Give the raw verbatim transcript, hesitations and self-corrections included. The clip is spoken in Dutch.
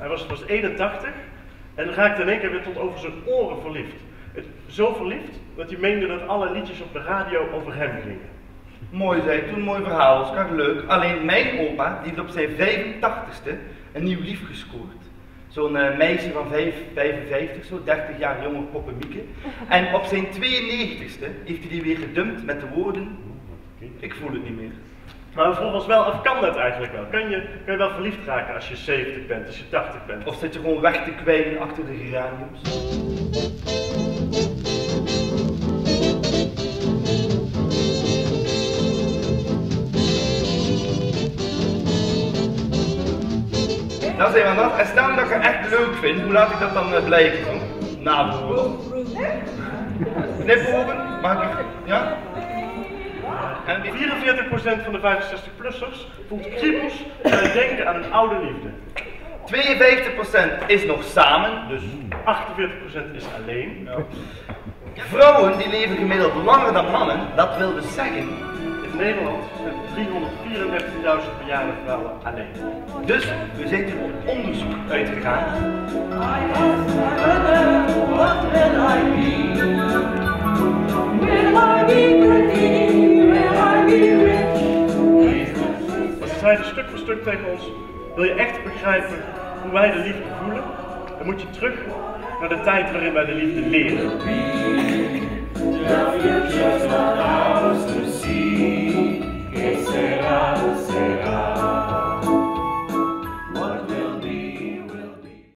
Hij was, was eenentachtig en raakte in één keer weer tot over zijn oren verliefd. Het, zo verliefd dat hij meende dat alle liedjes op de radio over hem gingen. Mooi zei, toen een mooi verhaal, Oscar, leuk. Alleen mijn opa, die heeft op zijn vijfentachtigste een nieuw lief gescoord. Zo'n uh, meisje van vijfenvijftig, zo dertig jaar jonger Poppemieke. En op zijn tweeënnegentigste heeft hij die weer gedumpt met de woorden: ik voel het niet meer. Maar we vroegen ons wel af, kan dat eigenlijk wel? Kan je, kan je wel verliefd raken als je zeventig bent, als je tachtig bent? Of zit je gewoon weg te kwijnen achter de geraniums? Nou zijn we dat. En stel dat ik het echt leuk vind, hoe laat ik dat dan uh, blijken? Zo? Na bijvoorbeeld. Knipogen? Mag ik? Ja? En vierenveertig procent van de vijfenzestig-plussers voelt kriebels bij denken aan een oude liefde. tweeënvijftig procent is nog samen, dus achtenveertig procent is alleen. Ja. Vrouwen die leven gemiddeld langer dan mannen, dat wil dus zeggen... In Nederland zijn driehonderdvierendertigduizend bejaarde vrouwen alleen. Dus we zijn er op onderzoek uitgegaan. Ze zeiden stuk voor stuk tegen ons: wil je echt begrijpen hoe wij de liefde voelen, dan moet je terug naar de tijd waarin wij de liefde leren. The future's not ours to see. Que será?